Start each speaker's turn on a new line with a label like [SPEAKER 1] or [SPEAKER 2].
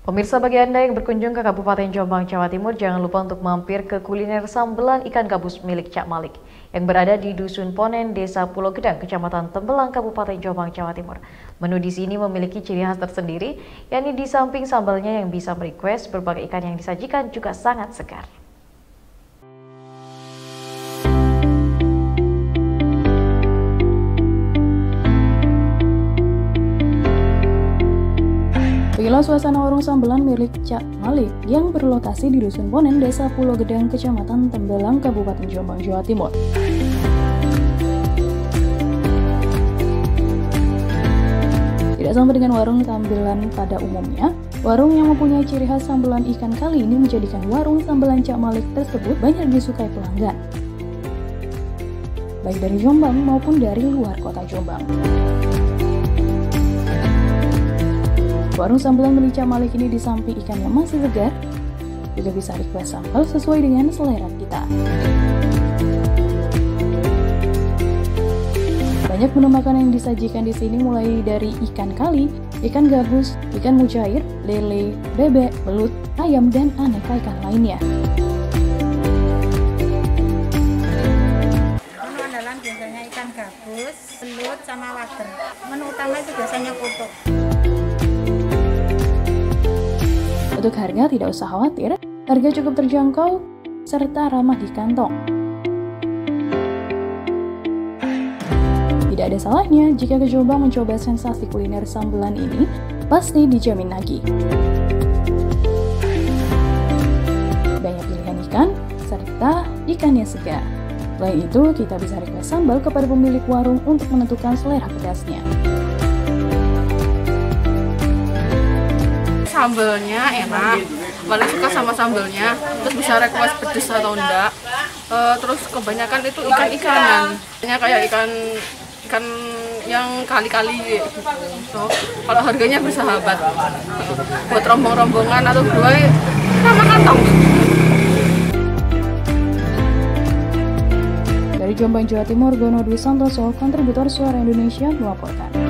[SPEAKER 1] Pemirsa, bagi Anda yang berkunjung ke Kabupaten Jombang, Jawa Timur, jangan lupa untuk mampir ke kuliner sambelan ikan gabus milik Cak Malik yang berada di Dusun Ponen, Desa Pulau Gedang, Kecamatan Tembelang, Kabupaten Jombang, Jawa Timur. Menu di sini memiliki ciri khas tersendiri, yakni di samping sambalnya yang bisa merequest, berbagai ikan yang disajikan juga sangat segar.
[SPEAKER 2] Beginilah suasana warung sambelan milik Cak Malik yang berlokasi di Dusun Ponen, Desa Pulau Gedang, Kecamatan Tembelang, Kabupaten Jombang, Jawa Timur. Tidak sama dengan warung sambelan pada umumnya, warung yang mempunyai ciri khas sambelan ikan kali ini menjadikan warung sambelan Cak Malik tersebut banyak disukai pelanggan, baik dari Jombang maupun dari luar kota Jombang. Warung sambelan milik Cak Malik ini di samping ikan yang masih segar, juga bisa request sambal sesuai dengan selera kita. Banyak menu makanan yang disajikan di sini mulai dari ikan kali, ikan gabus, ikan mujair, lele, bebek, belut, ayam, dan aneka ikan lainnya.
[SPEAKER 3] Menu andalan biasanya ikan gabus, belut, sama wader. Menu utama itu biasanya putu.
[SPEAKER 2] Untuk harga tidak usah khawatir, harga cukup terjangkau serta ramah di kantong. Tidak ada salahnya jika ke Jombang mencoba sensasi kuliner sambelan ini, pasti dijamin nagih. Banyak pilihan ikan, serta ikannya segar. Selain itu, kita bisa request sambal kepada pemilik warung untuk menentukan selera pedasnya.
[SPEAKER 4] Sambelnya enak, paling suka sama sambelnya, terus bisa request pedes atau enggak. Terus kebanyakan itu ikan-ikanan, kayak ikan yang kali-kali gitu. Kalau harganya bersahabat, buat rombong-rombongan atau berdua sama kantong.
[SPEAKER 2] Dari Jombang, Jawa Timur, Gono Dwi Santoso, kontributor Suara Indonesia melaporkan.